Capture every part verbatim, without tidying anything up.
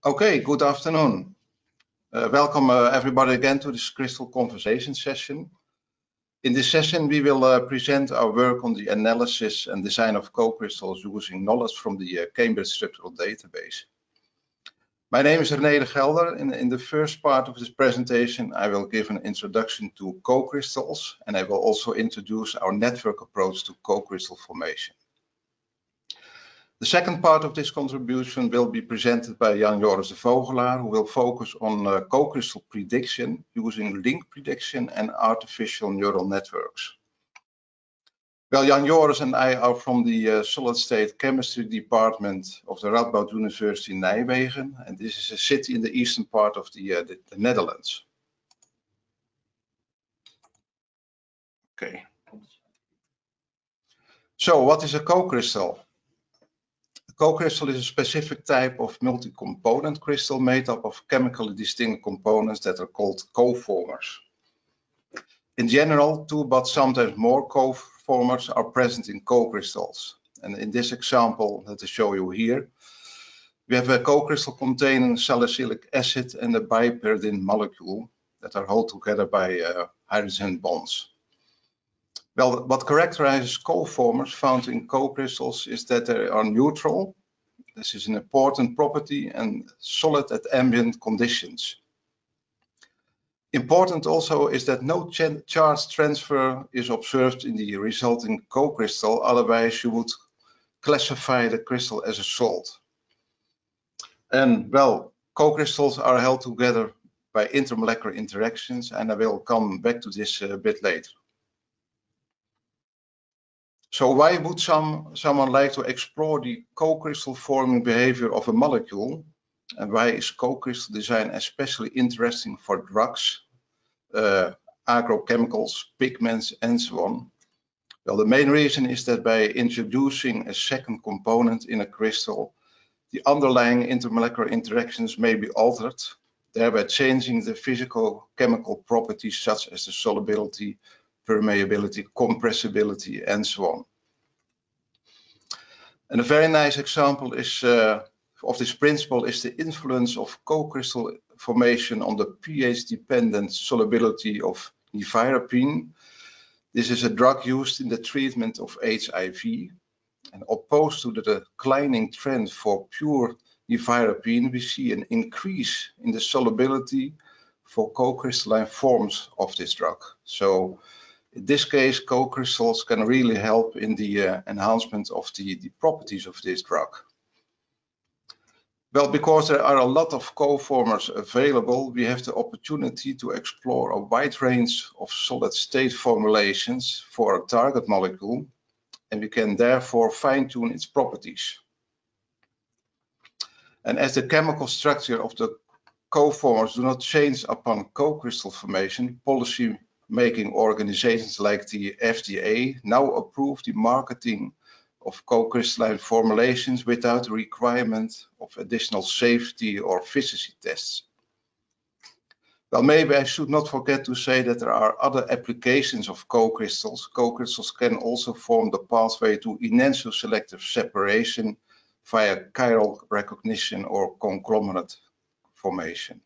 Okay, good afternoon. Uh, welcome uh, everybody again to this Crystal Conversation session. In this session, we will uh, present our work on the analysis and design of co-crystals using knowledge from the uh, Cambridge Structural Database. My name is René de Gelder, and in the first part of this presentation, I will give an introduction to co-crystals, and I will also introduce our network approach to co-crystal formation. The second part of this contribution will be presented by Jan Joris de Vogelaar, who will focus on uh, co-crystal prediction using link prediction and artificial neural networks. Well, Jan Joris and I are from the uh, solid state chemistry department of the Radboud University in Nijmegen, and this is a city in the eastern part of the, uh, the, the Netherlands. Okay. So what is a co-crystal? Co-crystal is a specific type of multi-component crystal made up of chemically distinct components that are called co-formers. In general, two but sometimes more co-formers are present in co-crystals. And in this example that I show you here, we have a co-crystal containing salicylic acid and a bipyridine molecule that are held together by uh, hydrogen bonds. Well, what characterizes co-formers found in co-crystals is that they are neutral. This is an important property and solid at ambient conditions. Important also is that no charge transfer is observed in the resulting co-crystal, otherwise you would classify the crystal as a salt. And well, co-crystals are held together by intermolecular interactions, and I will come back to this a bit later. So why would some, someone like to explore the co-crystal forming behavior of a molecule? And why is co-crystal design especially interesting for drugs, uh, agrochemicals, pigments, and so on? Well, the main reason is that by introducing a second component in a crystal, the underlying intermolecular interactions may be altered, thereby changing the physical chemical properties such as the solubility, permeability, compressibility, and so on. And a very nice example is uh, of this principle is the influence of co-crystal formation on the pH-dependent solubility of nevirapine. This is a drug used in the treatment of H I V. And opposed to the declining trend for pure nevirapine, we see an increase in the solubility for co-crystalline forms of this drug. So in this case, co-crystals can really help in the uh, enhancement of the, the properties of this drug. Well, because there are a lot of co-formers available, we have the opportunity to explore a wide range of solid state formulations for a target molecule, and we can therefore fine-tune its properties. And as the chemical structure of the co-formers do not change upon co-crystal formation, policy-making organizations like the F D A now approve the marketing of co-crystalline formulations without the requirement of additional safety or efficacy tests. Well, maybe I should not forget to say that there are other applications of co-crystals. Co-crystals can also form the pathway to enantioselective separation via chiral recognition or conglomerate formation.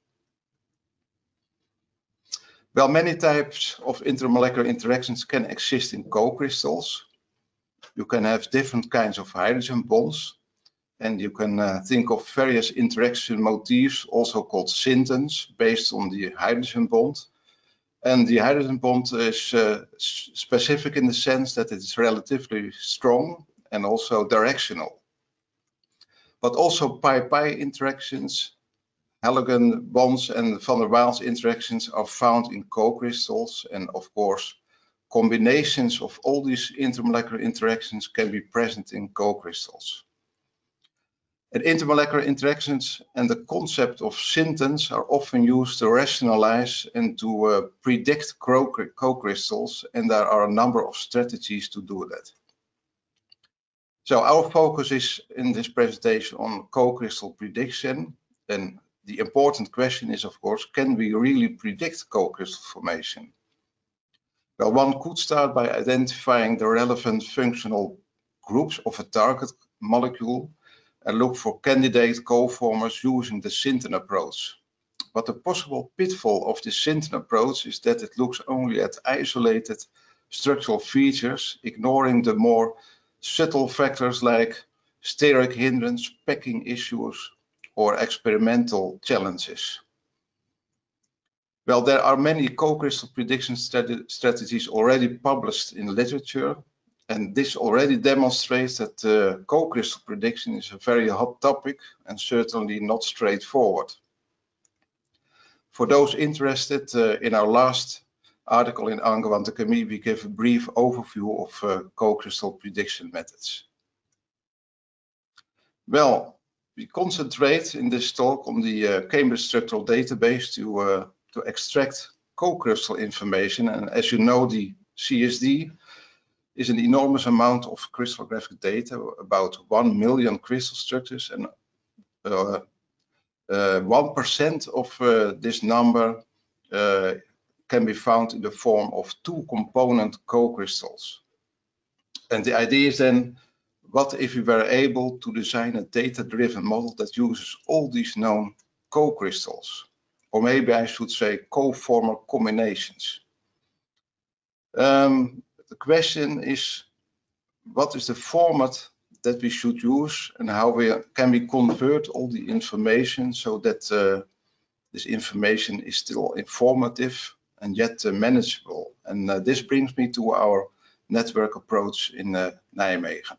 Well, many types of intermolecular interactions can exist in co-crystals. You can have different kinds of hydrogen bonds, and you can uh, think of various interaction motifs, also called syntons, based on the hydrogen bond. And the hydrogen bond is uh, specific in the sense that it is relatively strong and also directional. But also pi-pi interactions, halogen bonds, and van der Waals interactions are found in co-crystals, and of course, combinations of all these intermolecular interactions can be present in co-crystals. And intermolecular interactions and the concept of syntons are often used to rationalize and to uh, predict co-crystals, and there are a number of strategies to do that. So our focus is in this presentation on co-crystal prediction, and the important question is, of course, can we really predict co-crystal formation? Well, one could start by identifying the relevant functional groups of a target molecule. and look for candidate co-formers using the Sinton approach. But the possible pitfall of the Sinton approach is that it looks only at isolated structural features, ignoring the more subtle factors like steric hindrance, packing issues, or experimental challenges. Well, there are many co-crystal prediction strat strategies already published in literature, and this already demonstrates that uh, co-crystal prediction is a very hot topic and certainly not straightforward. For those interested, uh, in our last article in Angewandte Chemie, we give a brief overview of uh, co-crystal prediction methods. Well, we concentrate in this talk on the uh, Cambridge Structural Database to, uh, to extract co-crystal information. And as you know, the C S D is an enormous amount of crystallographic data, about one million crystal structures, and uh, uh, one percent of uh, this number uh, can be found in the form of two component co-crystals. And the idea is then, what if we were able to design a data-driven model that uses all these known co-crystals? Or maybe I should say co-former combinations. Um, the question is, what is the format that we should use, and how we can we convert all the information so that uh, this information is still informative and yet uh, manageable? And uh, this brings me to our network approach in uh, Nijmegen.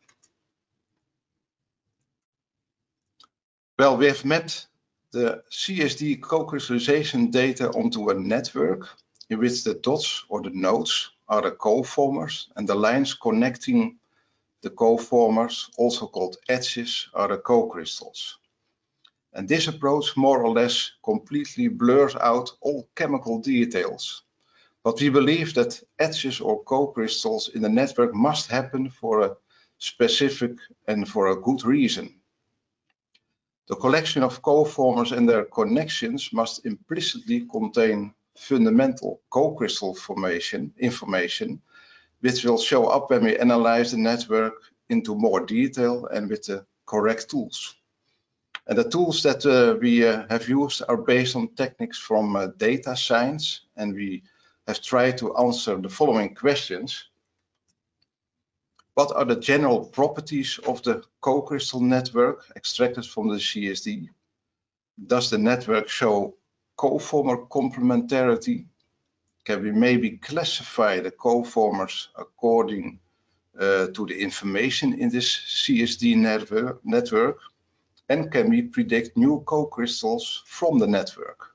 Well, we have mapped the C S D co-crystallization data onto a network in which the dots or the nodes are the co-formers, and the lines connecting the co-formers, also called edges, are the co-crystals. And this approach more or less completely blurs out all chemical details. But we believe that edges or co-crystals in the network must happen for a specific and for a good reason. The collection of co-formers and their connections must implicitly contain fundamental co-crystal formation information, which will show up when we analyze the network into more detail and with the correct tools. And the tools that uh, we uh, have used are based on techniques from uh, data science, and we have tried to answer the following questions. What are the general properties of the co-crystal network extracted from the C S D? Does the network show co-former complementarity? Can we maybe classify the co-formers according uh, to the information in this C S D network, network? And can we predict new co-crystals from the network?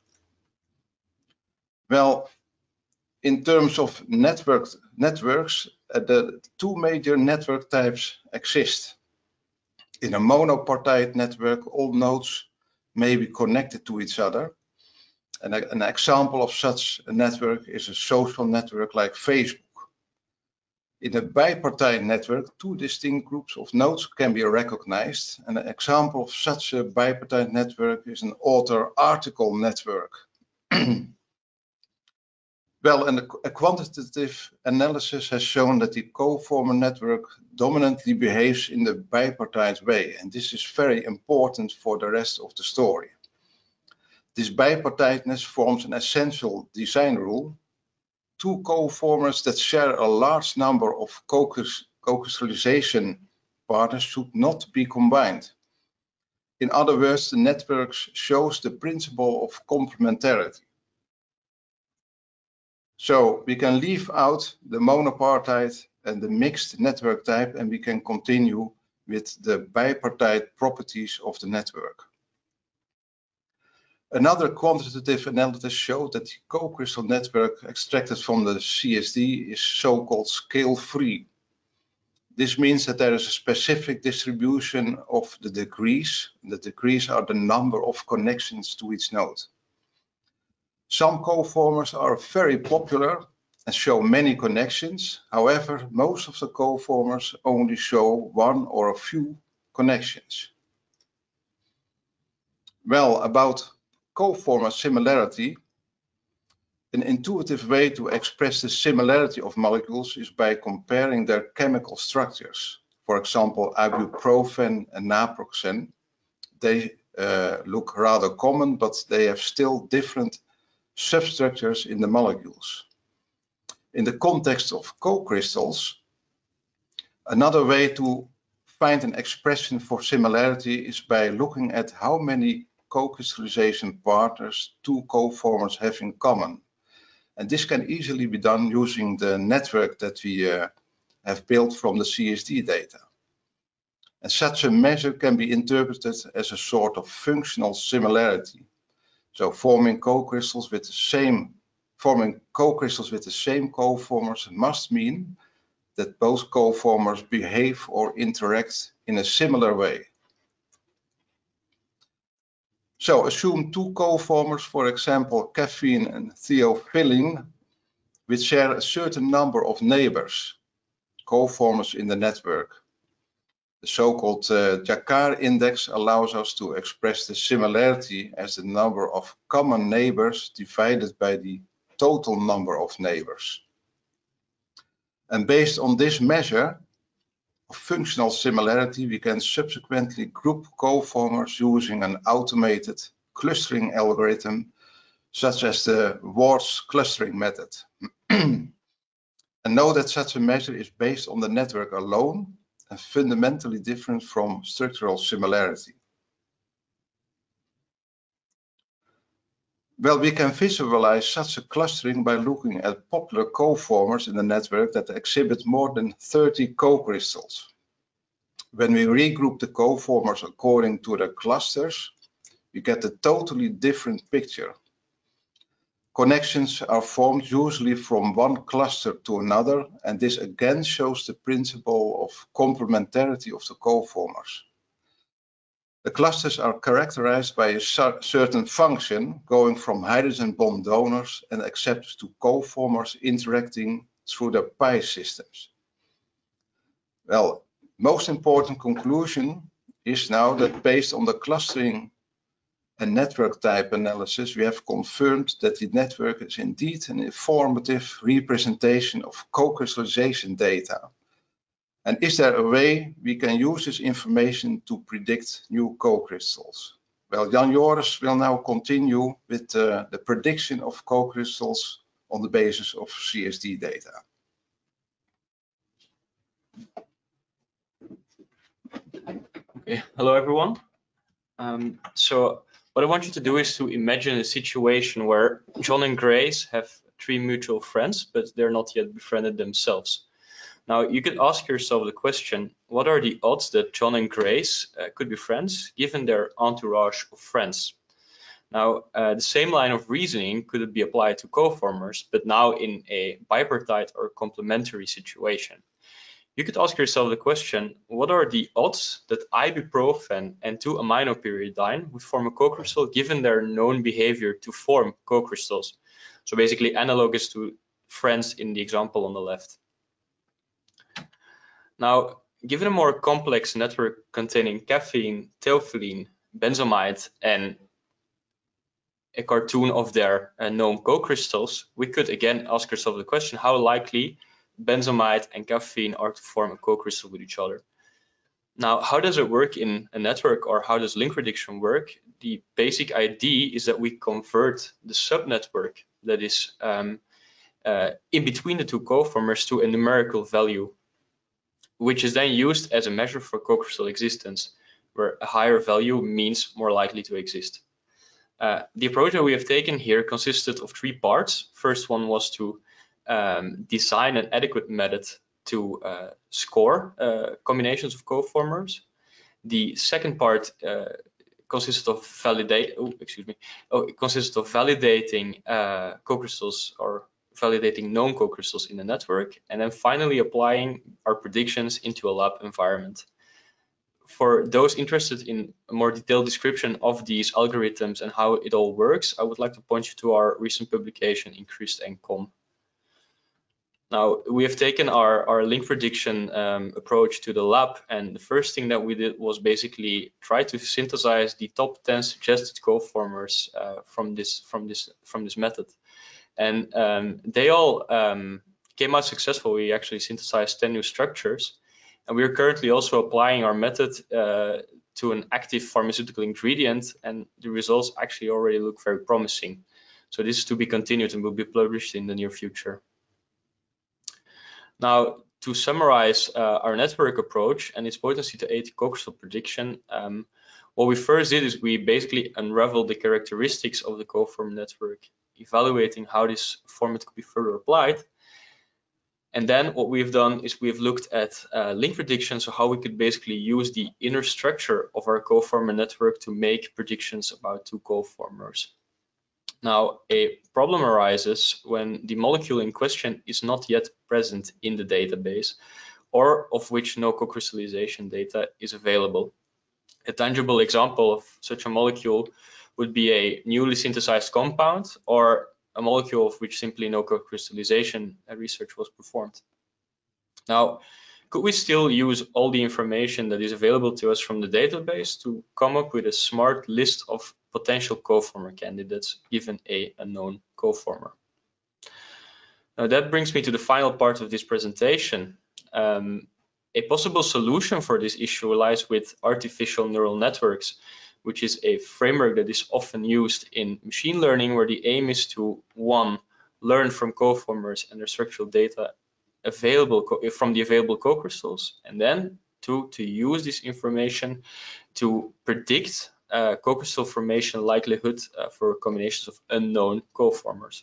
Well, in terms of network, networks, uh, the two major network types exist. In a monopartite network, all nodes may be connected to each other. And a, an example of such a network is a social network like Facebook. In a bipartite network, two distinct groups of nodes can be recognized. And an example of such a bipartite network is an author-article network. Well, and a, a quantitative analysis has shown that the co-former network dominantly behaves in the bipartite way, and this is very important for the rest of the story. This bipartiteness forms an essential design rule. Two co-formers that share a large number of co-crystallization partners should not be combined. In other words, the network shows the principle of complementarity. So we can leave out the monopartite and the mixed network type, and we can continue with the bipartite properties of the network. Another quantitative analysis showed that the co-crystal network extracted from the C S D is so-called scale-free. This means that there is a specific distribution of the degrees. The degrees are the number of connections to each node. Some co-formers are very popular and show many connections. However, most of the co-formers only show one or a few connections. Well, about co-former similarity, an intuitive way to express the similarity of molecules is by comparing their chemical structures. For example, ibuprofen and naproxen. they uh, look rather common, but they have still different substructures in the molecules. In the context of co-crystals, another way to find an expression for similarity is by looking at how many co-crystallization partners two co-formers have in common. And this can easily be done using the network that we uh, have built from the C S D data. And such a measure can be interpreted as a sort of functional similarity. So forming co-crystals with the same forming co-crystals with the same co-formers must mean that both co-formers behave or interact in a similar way. So assume two co-formers, for example, caffeine and theophylline, which share a certain number of neighbors, co-formers in the network. The so-called uh, Jacquard index allows us to express the similarity as the number of common neighbors divided by the total number of neighbors. And based on this measure of functional similarity, we can subsequently group co-formers using an automated clustering algorithm, such as the Ward's clustering method. And know that such a measure is based on the network alone and fundamentally different from structural similarity. Well, we can visualize such a clustering by looking at popular co-formers in the network that exhibit more than thirty co-crystals. When we regroup the co-formers according to their clusters, we get a totally different picture. Connections are formed usually from one cluster to another, and this again shows the principle of complementarity of the co-formers. The clusters are characterized by a certain function going from hydrogen bond donors and acceptors to co-formers interacting through their pi systems. Well, most important conclusion is now that based on the clustering and network type analysis, we have confirmed that the network is indeed an informative representation of co-crystallization data. And is there a way we can use this information to predict new co-crystals? Well, Jan Joris will now continue with uh, the prediction of co-crystals on the basis of C S D data. Okay, hello everyone. Um, so what I want you to do is to imagine a situation where John and Grace have three mutual friends, but they're not yet befriended themselves. Now you could ask yourself the question, what are the odds that John and Grace uh, could be friends given their entourage of friends? Now uh, the same line of reasoning could be applied to co-formers, but now in a bipartite or complementary situation. You could ask yourself the question, what are the odds that ibuprofen and two aminopyridine would form a co-crystal given their known behavior to form co-crystals? So basically analogous to friends in the example on the left. Now, given a more complex network containing caffeine, theophylline, benzamide, and a cartoon of their uh, known co-crystals, we could again ask ourselves the question, how likely benzamide and caffeine are to form a co-crystal with each other. Now, how does it work in a network, or how does link prediction work? The basic idea is that we convert the subnetwork that is um, uh, in between the two co-formers to a numerical value, which is then used as a measure for co-crystal existence, where a higher value means more likely to exist. Uh, the approach that we have taken here consisted of three parts. First one was to um, design an adequate method to uh, score uh, combinations of co-formers. The second part uh, consisted of validate. Oh, excuse me. Oh, it consisted of validating uh, co-crystals or validating known co-crystals in the network, and then finally applying our predictions into a lab environment. For those interested in a more detailed description of these algorithms and how it all works, I would like to point you to our recent publication in Crust and Com. Now, we have taken our, our link prediction um, approach to the lab, and the first thing that we did was basically try to synthesize the top ten suggested co-formers uh, from this from this from this method, and um, they all um, came out successful. We actually synthesized ten new structures, and we are currently also applying our method uh, to an active pharmaceutical ingredient, and the results actually already look very promising. So this is to be continued and will be published in the near future. Now, to summarize uh, our network approach and its potency to aid co-crystal prediction, um, what we first did is we basically unraveled the characteristics of the co-form network, evaluating how this format could be further applied. And then what we've done is we've looked at uh, link prediction, so how we could basically use the inner structure of our co-former network to make predictions about two co-formers. Now, a problem arises when the molecule in question is not yet present in the database, or of which no co-crystallization data is available. A tangible example of such a molecule would be a newly synthesized compound, or a molecule of which simply no co-crystallization research was performed. Now, could we still use all the information that is available to us from the database to come up with a smart list of potential co-former candidates given a unknown co-former? Now, that brings me to the final part of this presentation. Um, a possible solution for this issue lies with artificial neural networks, which is a framework that is often used in machine learning, where the aim is to, one, learn from co-formers and their structural data available from the available co-crystals, and then two, to use this information to predict uh, co-crystal formation likelihood uh, for combinations of unknown co-formers.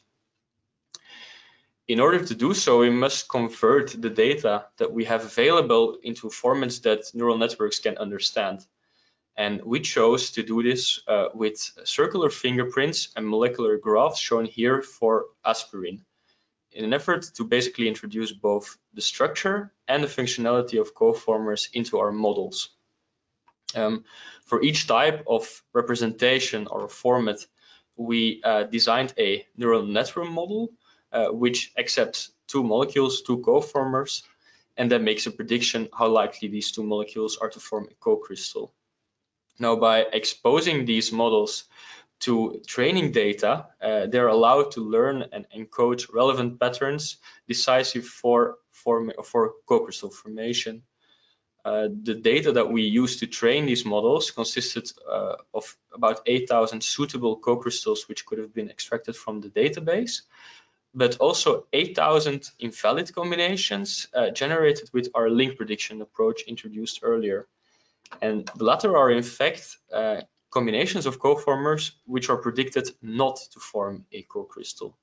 In order to do so, we must convert the data that we have available into formats that neural networks can understand. And we chose to do this uh, with circular fingerprints and molecular graphs shown here for aspirin, in an effort to basically introduce both the structure and the functionality of co-formers into our models. Um, for each type of representation or format, we uh, designed a neural network model uh, which accepts two molecules, two co-formers, and then makes a prediction how likely these two molecules are to form a co-crystal. Now, by exposing these models to training data, uh, they're allowed to learn and encode relevant patterns decisive for, for, for co-crystal formation. Uh, the data that we used to train these models consisted uh, of about eight thousand suitable co-crystals which could have been extracted from the database, but also eight thousand invalid combinations uh, generated with our link prediction approach introduced earlier. And the latter are in fact uh, combinations of co-formers which are predicted not to form a co-crystal.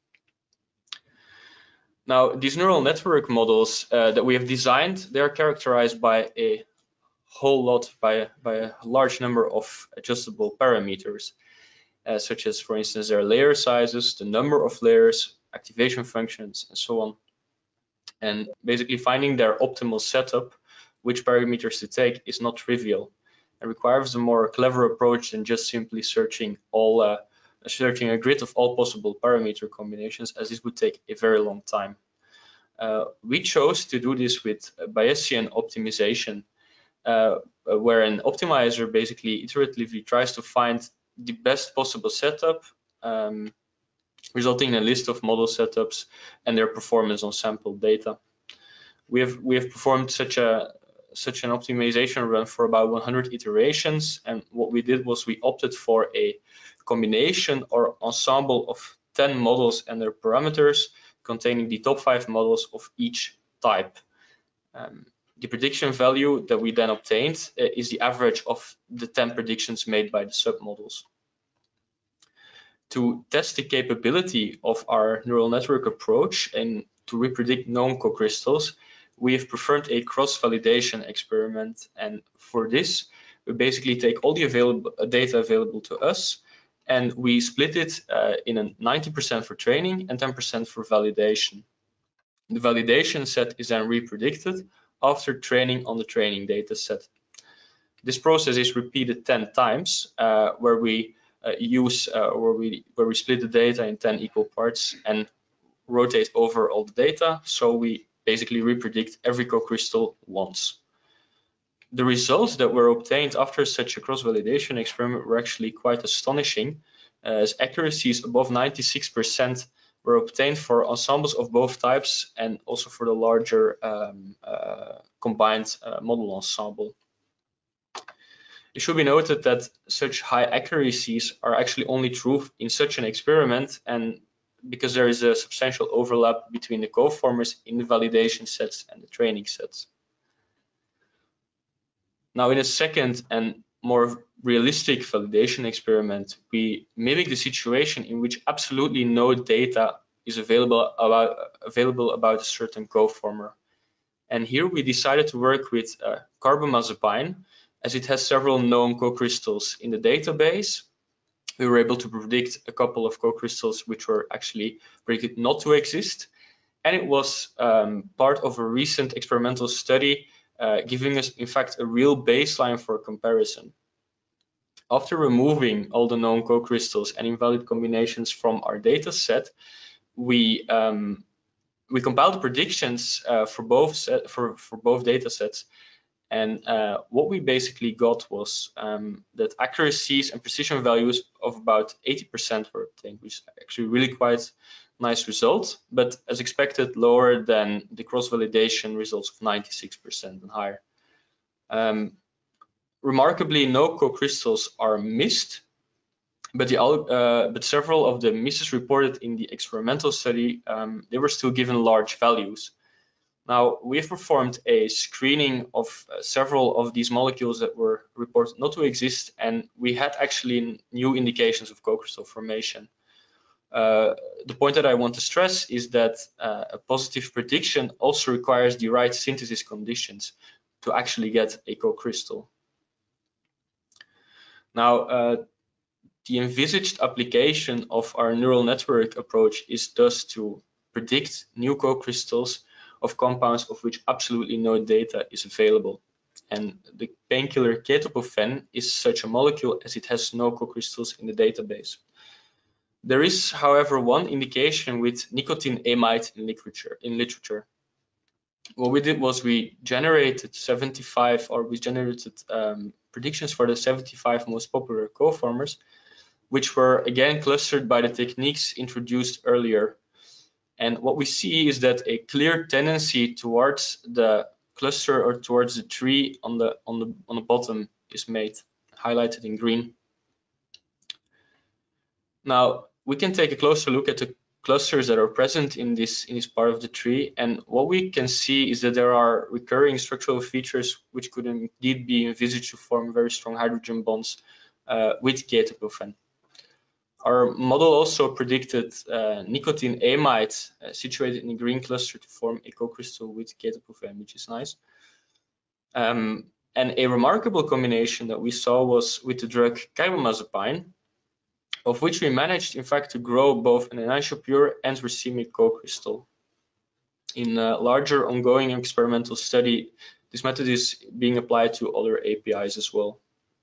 Now, these neural network models uh, that we have designed, they are characterized by a whole lot, by, by a large number of adjustable parameters, uh, such as, for instance, their layer sizes, the number of layers, activation functions, and so on. And basically finding their optimal setup, which parameters to take, is not trivial. It requires a more clever approach than just simply searching all uh, searching a grid of all possible parameter combinations, as this would take a very long time. Uh, we chose to do this with Bayesian optimization, uh, where an optimizer basically iteratively tries to find the best possible setup, um, resulting in a list of model setups and their performance on sample data. We have we have performed such a such an optimization run for about one hundred iterations, and what we did was we opted for a combination or ensemble of ten models and their parameters containing the top five models of each type. Um, the prediction value that we then obtained uh, is the average of the ten predictions made by the submodels. To test the capability of our neural network approach and to repredict known co-crystals, we have performed a cross-validation experiment, and for this we basically take all the available data available to us and we split it uh, in a ninety percent for training and ten percent for validation. The validation set is then repredicted after training on the training data set. This process is repeated ten times, uh, where we uh, use uh, where we where we split the data in ten equal parts and rotate over all the data, so we basically repredict every co-crystal once. The results that were obtained after such a cross-validation experiment were actually quite astonishing, as accuracies above ninety-six percent were obtained for ensembles of both types and also for the larger um, uh, combined uh, model ensemble. It should be noted that such high accuracies are actually only true in such an experiment, and because there is a substantial overlap between the co-formers in the validation sets and the training sets. Now, in a second and more realistic validation experiment, we mimic the situation in which absolutely no data is available about, available about a certain co-former. And here we decided to work with uh, carbamazepine, as it has several known co-crystals in the database. We were able to predict a couple of co-crystals which were actually predicted not to exist. And it was um, part of a recent experimental study, uh, giving us, in fact, a real baseline for comparison. After removing all the known co-crystals and invalid combinations from our data set, we um, we compiled the predictions uh, for both set, for for both data sets, and uh, what we basically got was um, that accuracies and precision values of about eighty percent were obtained, which is actually really quite nice result, but as expected, lower than the cross-validation results of ninety-six percent and higher. Um, remarkably, no co-crystals are missed, but the uh, but several of the misses reported in the experimental study, um, they were still given large values. Now, we've performed a screening of uh, several of these molecules that were reported not to exist, and we had actually new indications of co-crystal formation. Uh, the point that I want to stress is that uh, a positive prediction also requires the right synthesis conditions to actually get a co-crystal. Now, uh, the envisaged application of our neural network approach is thus to predict new co-crystals of compounds of which absolutely no data is available. And the painkiller ketoprofen is such a molecule, as it has no co-crystals in the database. There is, however, one indication with nicotinamide in literature. In literature. What we did was we generated seventy-five, or we generated um, predictions for the seventy-five most popular co-formers, which were again clustered by the techniques introduced earlier. And what we see is that a clear tendency towards the cluster or towards the tree on the on the on the bottom is made, highlighted in green. Now we can take a closer look at the clusters that are present in this in this part of the tree, and what we can see is that there are recurring structural features which could indeed be envisaged to form very strong hydrogen bonds uh, with ketoprofen. Our model also predicted uh, nicotinamide uh, situated in a green cluster to form a co-crystal with ketoprofen, which is nice. Um, and a remarkable combination that we saw was with the drug carbamazepine, of which we managed, in fact, to grow both an anisopure and racemic co-crystal. In a larger ongoing experimental study, this method is being applied to other A P Is as well.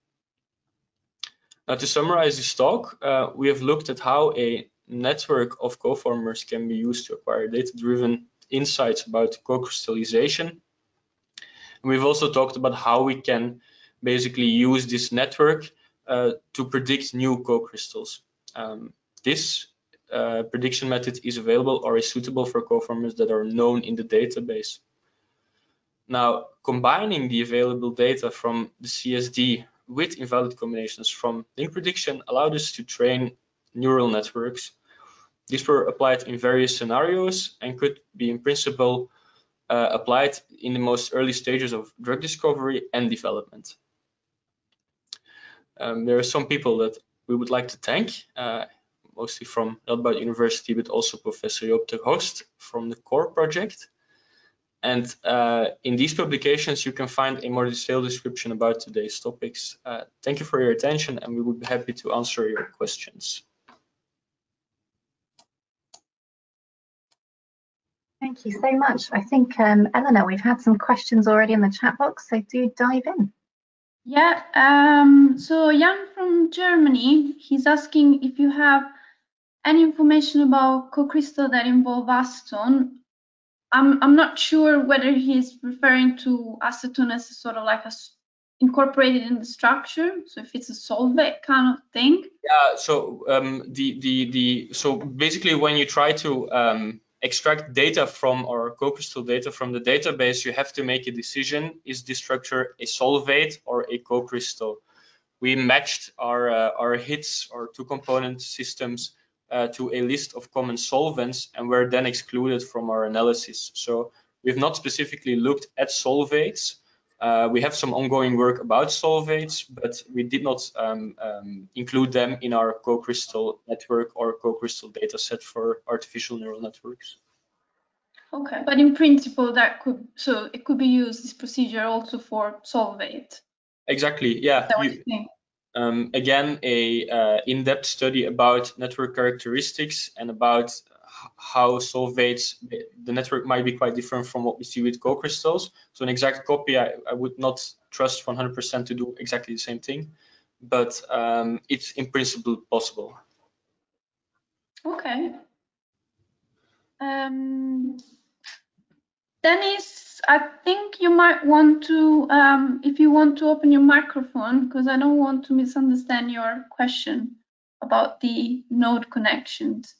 Now, to summarize this talk, uh, we have looked at how a network of co-formers can be used to acquire data-driven insights about co-crystallization. And we've also talked about how we can basically use this network uh, to predict new co-crystals. Um, this uh, prediction method is available or is suitable for co-formers that are known in the database. Now, combining the available data from the C S D with invalid combinations from link prediction allowed us to train neural networks. These were applied in various scenarios and could be in principle uh, applied in the most early stages of drug discovery and development. Um, there are some people that we would like to thank, uh, mostly from Radboud University, but also Professor Joop ter Horst from the CORE project. And uh, in these publications, you can find a more detailed description about today's topics. Uh, thank you for your attention, and we would be happy to answer your questions. Thank you so much. I think, um, Eleanor, we've had some questions already in the chat box, so do dive in. Yeah, um, so Jan from Germany, he's asking if you have any information about co-crystal that involve acetone. I'm, I'm not sure whether he's referring to acetone as a sort of like a incorporated in the structure, so if it's a solvate kind of thing. Yeah, so um, the the the so basically when you try to um, extract data from or co-crystal data from the database, you have to make a decision: is this structure a solvate or a co-crystal? we matched our uh, our hits, our two component systems, uh, to a list of common solvents, and were then excluded from our analysis. So we've not specifically looked at solvates. Uh, we have some ongoing work about solvates, but we did not um, um, include them in our co-crystal network or co-crystal data set for artificial neural networks. Okay, but in principle, that could, so it could be used, this procedure, also for solvate. Exactly, yeah. You, um, again, a uh, in-depth study about network characteristics and about how solvates, the network might be quite different from what we see with co-crystals. So an exact copy, I, I would not trust one hundred percent to do exactly the same thing, but um, it's in principle possible. Okay. Um, Dennis, I think you might want to, um, if you want to open your microphone, because I don't want to misunderstand your question about the node connections.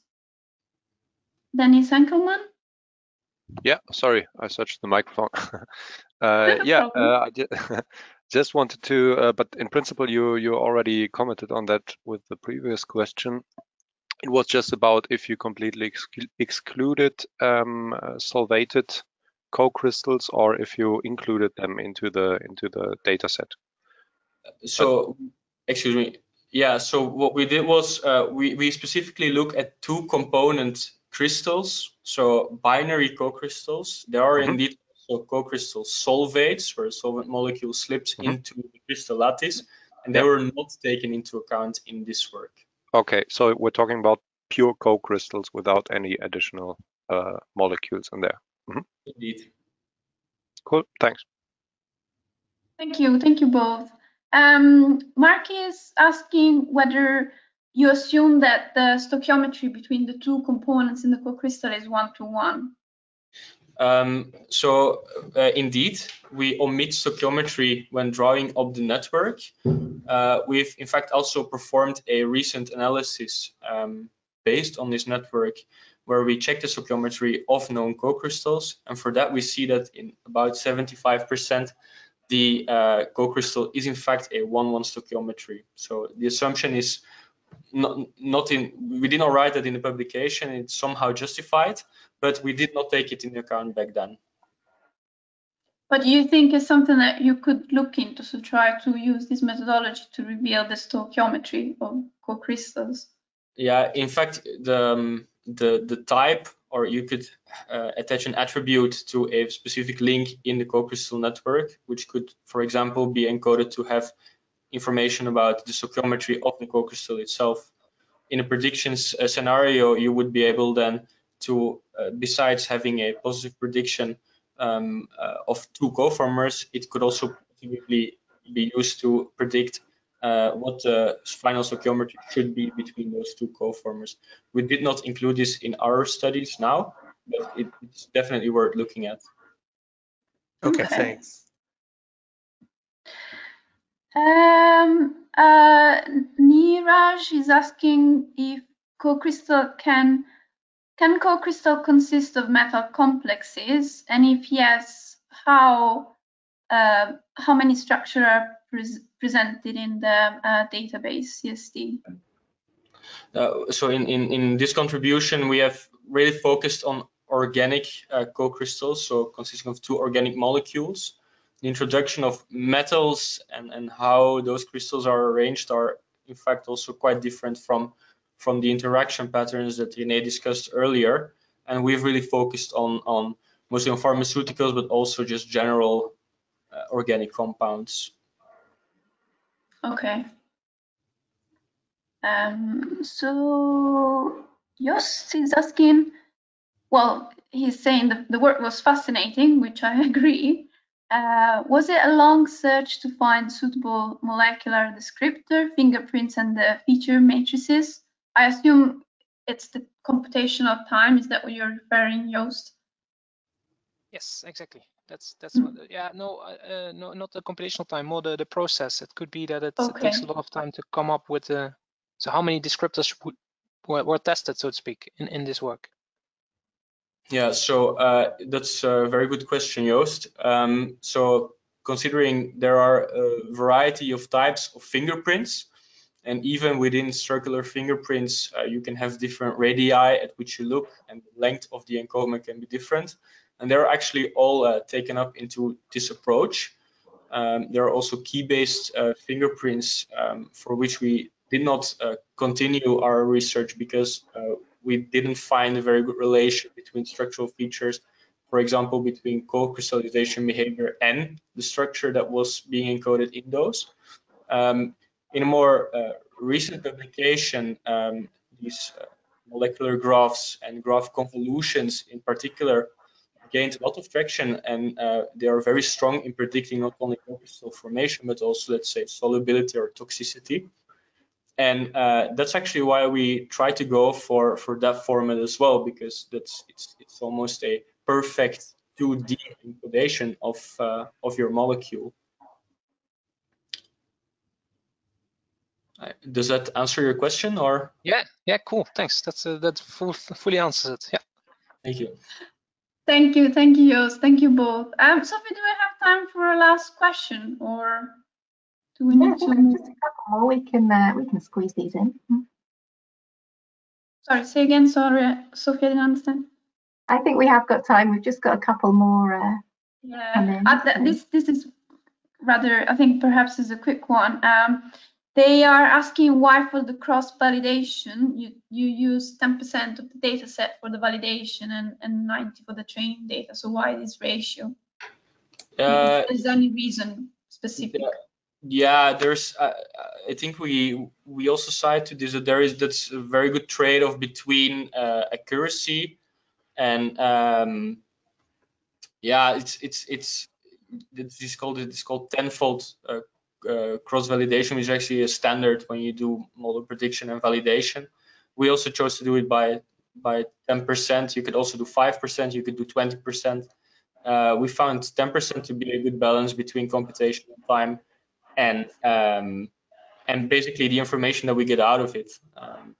Dennis Enkelman? Yeah, sorry, I searched the microphone. uh, No yeah, problem. uh, I just, just wanted to, uh, but in principle, you you already commented on that with the previous question. It was just about if you completely exc excluded um, uh, solvated co-crystals, or if you included them into the into the data set. So, but, excuse me. Yeah. So what we did was uh, we we specifically look at two component crystals, so binary co-crystals. There are mm-hmm. indeed also co-crystal solvates, where a solvent molecule slips mm-hmm. into the crystal lattice, and they yep. were not taken into account in this work. Okay, so we're talking about pure co-crystals without any additional uh, molecules in there. Mm-hmm. Indeed. Cool, thanks. Thank you, thank you both. Um, Mark is asking whether you assume that the stoichiometry between the two components in the co-crystal is one-to-one. Um, so uh, indeed, we omit stoichiometry when drawing up the network. Uh, we've in fact also performed a recent analysis um, based on this network, where we checked the stoichiometry of known co-crystals, and for that we see that in about seventy-five percent the uh, co-crystal is in fact a one one stoichiometry. So the assumption is not, not in, we did not write that in the publication, it's somehow justified, but we did not take it into account back then. But you think it's something that you could look into to try to use this methodology to reveal the stoichiometry of co-crystals? Yeah, in fact, the, um, the, the type, or you could uh, attach an attribute to a specific link in the co-crystal network, which could, for example, be encoded to have information about the stoichiometry of the co-crystal itself. In a predictions uh, scenario, you would be able then to, uh, besides having a positive prediction um, uh, of two co-formers, it could also possibly be used to predict uh, what the final stoichiometry should be between those two co-formers. We did not include this in our studies now, but it, it's definitely worth looking at. Okay, okay. Thanks. Um, uh, Niraj is asking if co-crystal can can co-crystal consist of metal complexes, and if yes, how uh, how many structures are pres presented in the uh, database C S D? Uh, so in, in in this contribution, we have really focused on organic uh, co-crystals, so consisting of two organic molecules. The introduction of metals and, and how those crystals are arranged are in fact also quite different from, from the interaction patterns that René discussed earlier. And we've really focused on, on mostly on pharmaceuticals, but also just general uh, organic compounds. Okay. Um, so Jost is asking, well, he's saying the, the work was fascinating, which I agree. Uh, was it a long search to find suitable molecular descriptor, fingerprints, and the feature matrices? I assume it's the computational time. Is that what you're referring, Joost? Yes, exactly. That's that's mm. what. Yeah, no, uh, no, not the computational time, more the the process. It could be that it, okay. it takes a lot of time to come up with. Uh, so how many descriptors were, were tested, so to speak, in in this work? Yeah, so uh, that's a very good question, Joost. Um, so considering there are a variety of types of fingerprints, and even within circular fingerprints, uh, you can have different radii at which you look, and the length of the encodement can be different. And they're actually all uh, taken up into this approach. Um, there are also key-based uh, fingerprints um, for which we did not uh, continue our research because uh, we didn't find a very good relation between structural features, for example, between co-crystallization behavior and the structure that was being encoded in those. Um, in a more uh, recent publication, um, these uh, molecular graphs and graph convolutions in particular gained a lot of traction, and uh, they are very strong in predicting not only crystal formation, but also, let's say, solubility or toxicity. And uh, that's actually why we try to go for, for that format as well, because that's it's, it's almost a perfect two D encodation of, uh, of your molecule. Does that answer your question, or? Yeah, yeah, cool. Thanks. That's uh, that full, fully answers it. Yeah. Thank you. Thank you, thank you, Joost. Thank you both. Um, Sophie, do we have time for a last question, or do we need yeah, to move? just a couple more. We can uh, we can squeeze these in. Sorry, say again. Sorry, Sophie, I didn't understand. I think we have got time. We've just got a couple more. Uh, yeah, uh, this this is rather. I think perhaps is a quick one. Um, they are asking why for the cross validation you you use ten percent of the data set for the validation and and ninety for the training data. So why this ratio? Uh, is there any reason specific? Yeah. Yeah, there's. Uh, I think we we also cite to this that there is that's a very good trade-off between uh, accuracy and um, yeah, it's it's it's it's called it's called tenfold uh, uh, cross validation, which is actually a standard when you do model prediction and validation. We also chose to do it by by ten percent. You could also do five percent. You could do twenty percent. Uh, we found ten percent to be a good balance between computation and time. And um, and basically the information that we get out of it. Um,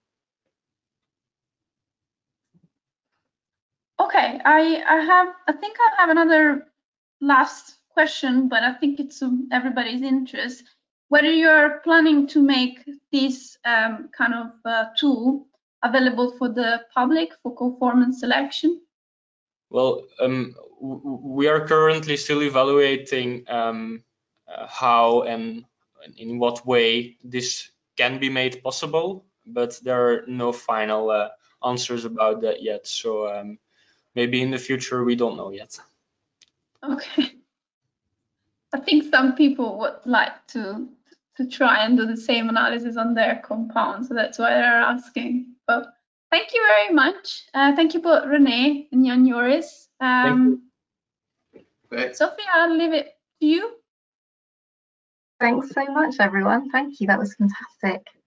okay, I I have I think I have another last question, but I think it's um, everybody's interest. Whether you're planning to make this um, kind of uh, tool available for the public for conformance selection? Well, um, we are currently still evaluating um, uh, how and in what way this can be made possible, but there are no final uh, answers about that yet. So um, maybe in the future, we don't know yet. Okay. I think some people would like to to try and do the same analysis on their compound, so that's why they're asking. But thank you very much. Uh, thank you both, Renee and Jan Joris. Um, Okay. Sophie, I'll leave it to you. Thanks so much, everyone. Thank you. That was fantastic.